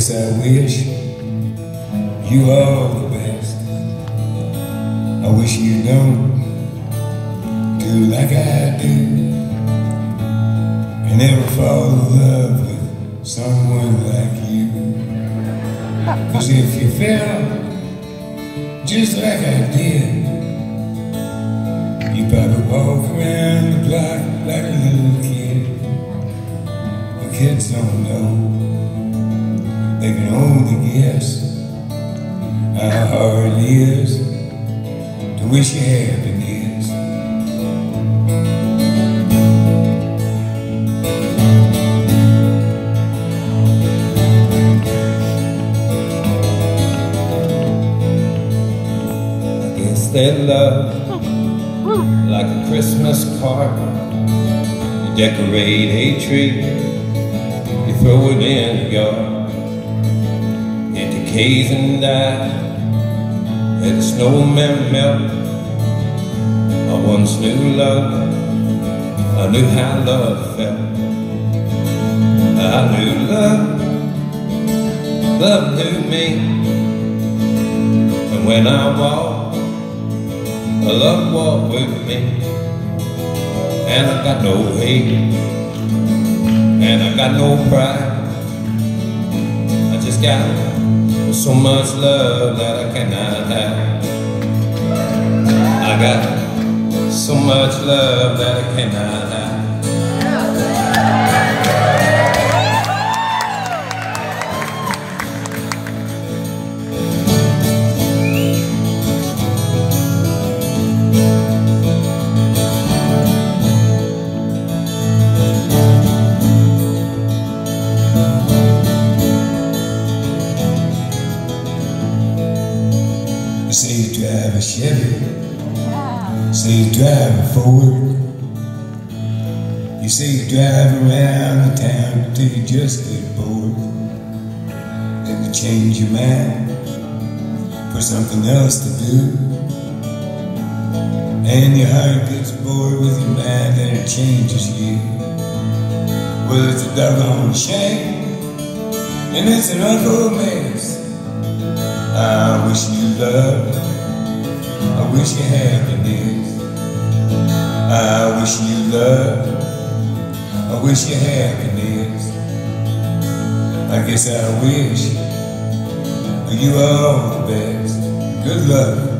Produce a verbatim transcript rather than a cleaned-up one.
guess I wish you all the best. I wish you don't do like I do, and never fall in love with someone like you. Cause if you fell just like I did, you probably walk around the block like a little kid. The kids don't know, they can only guess how hard it is to wish you happiness. I guess that love, like a Christmas card, you decorate a tree, you throw it in the yard, it decays and dies. Let the snowman melt. I once knew love, I knew how love felt. I knew love, love knew me. And when I walk, love walked with me. And I got no hate, and I got no pride. I just got so much love that I cannot have. I got so much love that I cannot have. You say you drive a Chevy, say you drive a Ford. You say you drive around the town until you just get bored. Then you change your mind for something else to do, and your heart gets bored with your mind and it changes you. Well, it's a doggone shame, and it's an awful mess. I wish you love, I wish you happiness. I wish you love, I wish you happiness. I guess I wish you all the best. Good luck.